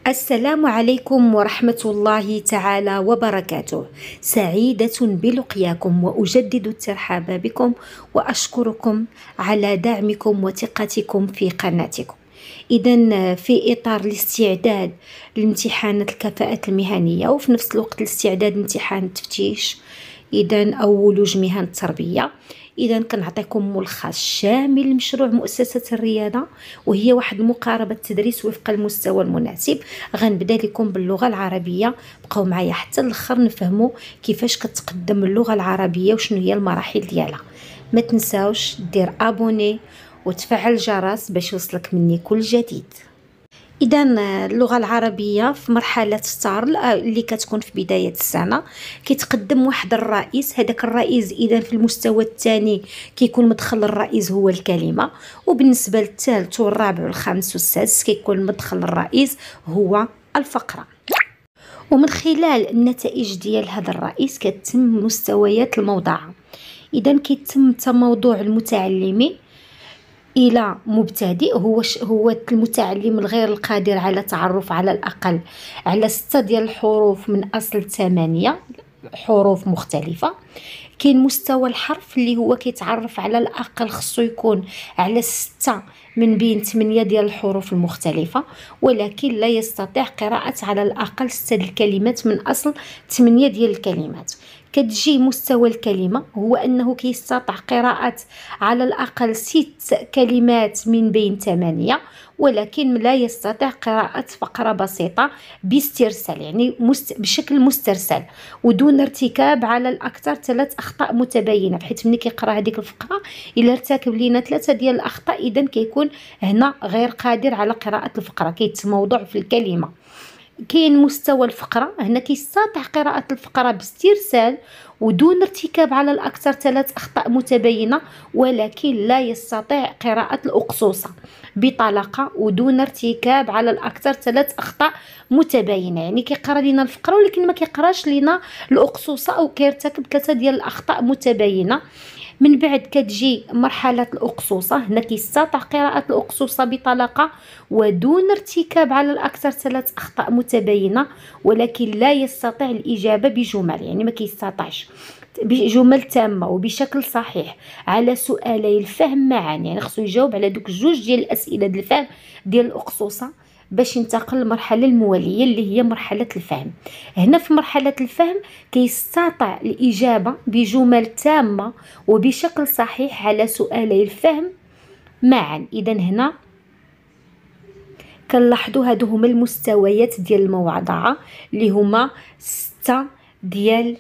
السلام عليكم ورحمة الله تعالى وبركاته. سعيدة بلقياكم وأجدد الترحاب بكم وأشكركم على دعمكم وثقتكم في قناتكم. إذن في إطار الاستعداد لامتحانات الكفاءة المهنية وفي نفس الوقت الاستعداد لامتحان التفتيش أو ولوج مهن التربية، إذا كنعطيكم ملخص شامل لمشروع مؤسسة الرياضة، وهي واحد المقاربة تدريس وفق المستوى المناسب. غنبدا لكم باللغة العربية، بقاو معايا حتى الاخر نفهموا كيفاش كتقدم اللغة العربية وشنو هي المراحل ديالها. ما تنساوش دير ابوني وتفعل الجرس باش يوصلك مني كل جديد. إذا اللغة العربية في مرحلة ستار اللي كتكون في بداية السنة كيتقدم واحد الرئيس. هذاك الرئيس إذا في المستوى الثاني كيكون مدخل الرئيس هو الكلمة، وبالنسبة للثالث والرابع والخامس والسادس كيكون مدخل الرئيس هو الفقرة. ومن خلال النتائج ديال هذا الرئيس كتتم مستويات الموضوعة. إذا كيتم تموضع المتعلمين إلى مبتدئ هو المتعلم الغير القادر على تعرف على الأقل على 6 ديال الحروف من أصل 8 حروف مختلفة. كاين مستوى الحرف اللي هو كيتعرف على الأقل خصو يكون على 6 من بين 8 ديال الحروف المختلفة، ولكن لا يستطيع قراءة على الأقل 6 الكلمات من أصل 8 ديال الكلمات. كتجي مستوى الكلمة هو أنه كيستطيع قراءة على الأقل 6 كلمات من بين 8، ولكن لا يستطيع قراءة فقرة بسيطة باسترسال، يعني بشكل مسترسل ودون ارتكاب على الأكثر 3 أخطاء متباينة، بحيث ملي كيقرأ هذيك الفقرة إلا ارتكب لينا 3 ديال الأخطاء إذن كيكون هنا غير قادر على قراءة الفقرة، كيتموضع في الكلمة. كاين مستوى الفقرة، هنا كيستطيع قراءة الفقرة باسترسال ودون ارتكاب على الأكثر 3 أخطاء متباينة، ولكن لا يستطيع قراءة الأقصوصة بطلاقة ودون ارتكاب على الأكثر 3 أخطاء متباينة، يعني كيقرا لنا الفقرة ولكن ما كيقراش لنا الأقصوصة أو كيرتكب 3 ديال الأخطاء متباينة. من بعد كتجي مرحلة الأقصوصة، هنا كيستطيع قراءة الأقصوصة بطلاقة ودون ارتكاب على الأكثر 3 أخطاء متباينة، ولكن لا يستطيع الإجابة بجمل، يعني ما كيستطيعش بجمل تامة وبشكل صحيح على سؤالي الفهم معا، يعني خصو يجاوب على دوك 2 ديال الأسئلة ديال الفهم ديال الأقصوصة باش ينتقل للمرحلة الموالية اللي هي مرحلة الفهم. هنا في مرحلة الفهم كيستطيع الإجابة بجمل تامة وبشكل صحيح على سؤالي الفهم معا. إذا هنا كنلاحظوا هادو هما المستويات ديال الموضوعة اللي هما 6 ديال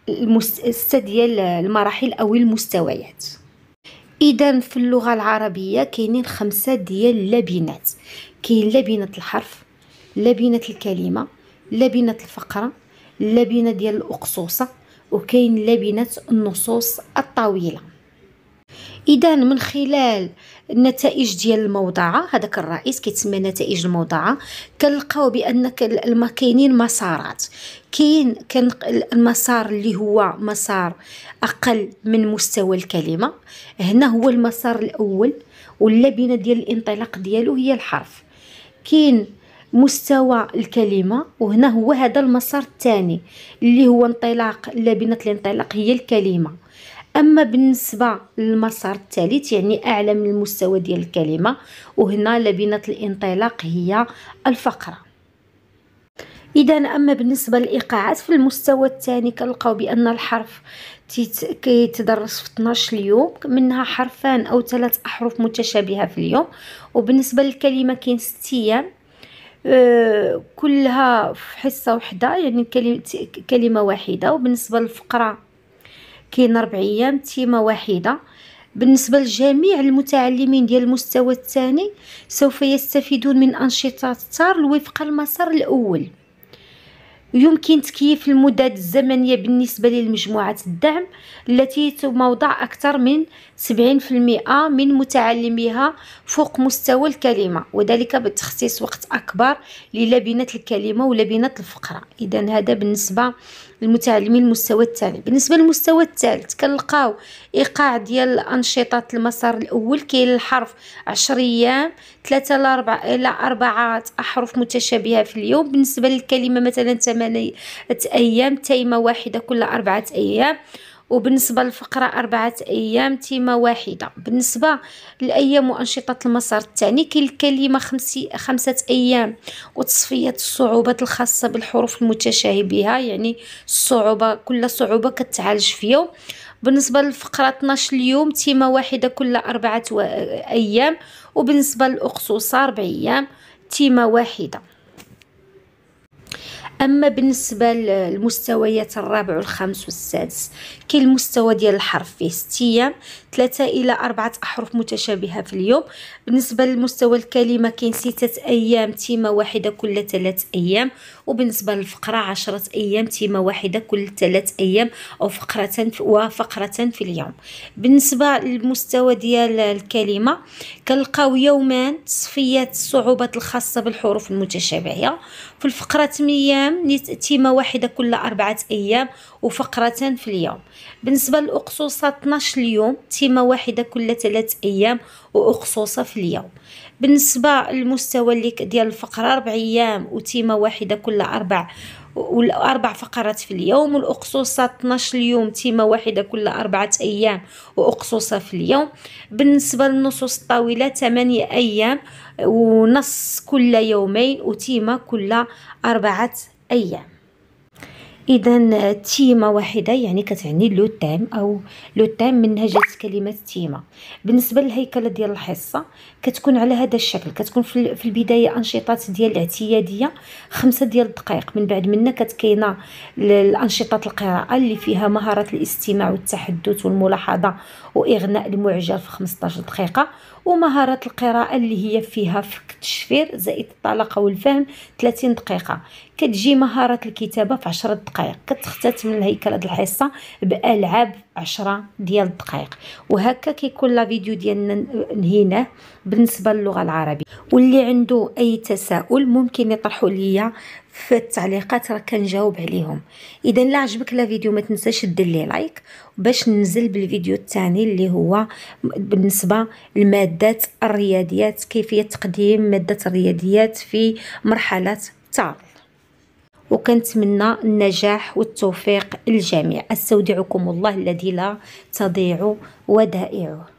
المراحل أو المستويات. إذا في اللغة العربية كاينين 5 ديال اللبنات. كاين لبنة الحرف، لبنة الكلمة، لبنة الفقرة، لبنة ديال الأقصوصة، وكاين لبنة النصوص الطويلة. إذا من خلال النتائج ديال الموضوعة، هذاك الرئيس كيتسمى نتائج الموضوعة، كنلقاو بأن كاينين مسارات. كاين المسار اللي هو مسار أقل من مستوى الكلمة، هنا هو المسار الأول واللبنة ديال الانطلاق ديالو هي الحرف. كاين مستوى الكلمة وهنا هو هذا المسار الثاني اللي هو انطلاق لبنة الانطلاق هي الكلمة. أما بالنسبة للمسار الثالث يعني أعلى من المستوى ديال الكلمة، وهنا لبنة الانطلاق هي الفقرة. إذا أما بالنسبة للإيقاعات في المستوى الثاني كنلقاو بأن الحرف كيتدرس في 12 اليوم، منها حرفان أو 3 أحرف متشابهة في اليوم. وبالنسبة للكلمة كاين 6 أيام كلها في حصة واحدة، يعني كلمة واحدة. وبالنسبة للفقرة كاين 4 أيام تيمة واحدة. بالنسبة لجميع المتعلمين ديال المستوى الثاني سوف يستفيدون من أنشطة تار وفق المسار الأول. يمكن تكييف المدد الزمنية بالنسبة للمجموعات الدعم التي تموضع أكثر من 70% من متعلميها فوق مستوى الكلمة، وذلك بتخصيص وقت أكبر للبنة الكلمة ولبنة الفقرة. إذا هذا بالنسبة للمتعلمين المستوى الثاني. بالنسبة للمستوى الثالث كنلقاو إيقاع ديال أنشطة المسار الأول. كاين الحرف 10 أيام 3 إلى 4 أحرف متشابهة في اليوم. بالنسبة للكلمة مثلا 8 أيام، تيمة واحدة كل 4 أيام. وبالنسبة للفقرة 4 أيام، تيمة واحدة. بالنسبة للأيام وأنشطة المسار الثاني، كاين الكلمة 5 أيام وتصفية الصعوبات الخاصة بالحروف المتشابهة، يعني الصعوبة كل صعوبة كتعالج في يوم. بالنسبة للفقرة 12 اليوم، تيمة واحدة كل 4 أيام. وبالنسبة للأقصوصة 4 أيام، تيمة واحدة. أما بالنسبة للمستويات الرابع والخامس والسادس، كاين المستوى ديال الحرف فيه 6 أيام، 3 إلى 4 أحرف متشابهة في اليوم. بالنسبة للمستوى الكلمة كاين 6 أيام، تيمة واحدة كل 3 أيام. وبالنسبة للفقرة 10 أيام، تيمة واحدة كل 3 أيام، أو فقرة في اليوم. بالنسبة للمستوى ديال الكلمة كنلقاو يومان تصفية الصعوبات الخاصة بالحروف المتشابهة. في الفقرة 8 أيام، تيمة واحدة كل 4 أيام، وفقرة في اليوم. بالنسبة للأقصوصة 12 اليوم، تيمة واحدة كل 3 أيام، وأقصوصة في اليوم. بالنسبة للمستوى ديال الفقرة 4 أيام، وتيمة واحدة كل 4 فقرات في اليوم. والأقصوصة 12 يوم، تيمة واحدة كل 4 أيام، وأقصوصة في اليوم. بالنسبة للنصوص الطويلة 8 أيام ونص كل يومين، وتيمة كل 4 أيام. إذا تيمة واحدة يعني كتعني لو تام، أو لو تام منها جات كلمة تيمة. بالنسبة للهيكلة ديال الحصة كتكون على هذا الشكل. كتكون في البداية أنشطات ديال الاعتيادية 5 ديال الدقائق، من بعد منها كتكاينة الأنشطة القراءة اللي فيها مهارة الاستماع والتحدث والملاحظة وإغناء المعجب في 15 دقيقة، ومهارة القراءة اللي هي فيها فك التشفير زائد الطلاقة والفهم 30 دقيقة. كتجي مهارة الكتابة في 10 دقائق. كتختتم الهيكلة ديال الحصة بألعاب 10 ديال الدقائق. وهكا كيكون لا فيديو ديالنا نهيناه بالنسبة للغة العربية. واللي عنده أي تساؤل ممكن يطرحوا ليا في التعليقات، راه كنجاوب عليهم. اذا لا عجبك لا فيديو ما تنساش دير لي لايك باش ننزل بالفيديو الثاني اللي هو بالنسبه لمادات الرياضيات، كيفيه تقديم ماده الرياضيات في مرحله التعرض. وكنتمنى النجاح والتوفيق للجميع. استودعكم الله الذي لا تضيع ودائعه.